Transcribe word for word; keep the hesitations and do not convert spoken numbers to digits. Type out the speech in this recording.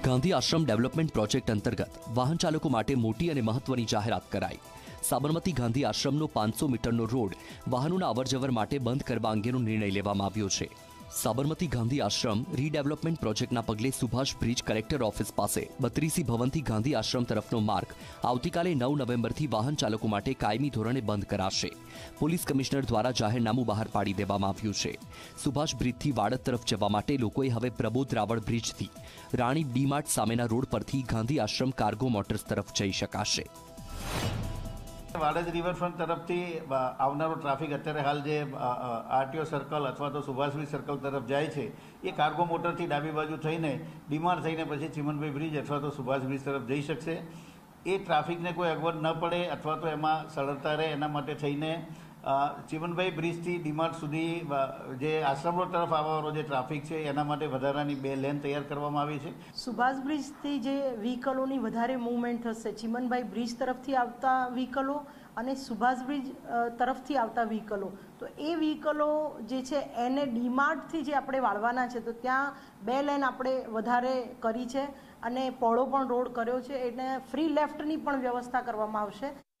ગાંધી આશ્રમ development project અંતર્ગત વાહન ચાલકો માટે મોટી અને મહત્વની જાહેરાત કરાઈ। સાબરમતી ગાંધી આશ્રમનો પાંચસો મીટરનો રોડ વાહનોના અવરજવર માટે બંધ કરવા અંગેનો નિર્ણય લેવામાં આવ્યો છે। સાબરમતી ગાંધી આશ્રમ રીડેવલપમેન્ટ પ્રોજેક્ટના પગલે સુભાષ બ્રિજ કલેક્ટર ઓફિસ પાસે બત્રીસી ભવનથી ગાંધી આશ્રમ તરફનો માર્ગ આવતીકાલે નવ નવેમ્બરથી વાહન ચાલકો માટે કાયમી ધોરણે બંધ કરાશે। પોલીસ કમિશનર દ્વારા જાહેરનામું બહાર પાડી દેવામાં આવ્યું છે। સુભાષ બ્રિજથી વાડદ તરફ જવા માટે લોકોએ હવે પ્રબોધ રાવળ બ્રિજથી રાણી ડી માર્ટ સામેના રોડ પરથી ગાંધી આશ્રમ કાર્ગો મોટર્સ તરફ જઈ શકાશે। વાડજ રિવરફ્રન્ટ तरफથી આવનારો ટ્રાફિક અત્યારે હાલ જે આરટીઓ સર્કલ અથવા તો સુભાષબ્રિજ સર્કલ તરફ જાય છે એ કાર્ગો મોટરથી ડાબી બાજુ થઈને ડીમાર થઈને પછી ચીમનભાઈ બ્રિજ અથવા તો સુભાષબ્રિજ તરફ જઈ શકશે। એ ટ્રાફિકને કોઈ અગવડ ન પડે અથવા તો એમાં સરળતા રહે એના માટે થઈને ચીમનભાઈ બ્રિજથી ડીમાર્ટ સુધી જે આશ્રમ રોડ તરફ આવવાનો જે ટ્રાફિક છે એના માટે વધારાની બે લેન તૈયાર કરવામાં આવી છે। સુભાષ બ્રિજથી જે વ્હીકલોની વધારે મૂવમેન્ટ થશે, ચીમનભાઈ બ્રિજ તરફથી આવતા વ્હીકલો અને સુભાષ બ્રિજ તરફથી આવતા વ્હીકલો, તો એ વ્હીકલો જે છે એને ડીમાર્ટથી જે આપણે વાળવાના છે તો ત્યાં બે લેન આપણે વધારે કરી છે અને પહોળો પણ રોડ કર્યો છે, એટલે ફ્રી લેફ્ટની પણ વ્યવસ્થા કરવામાં આવશે।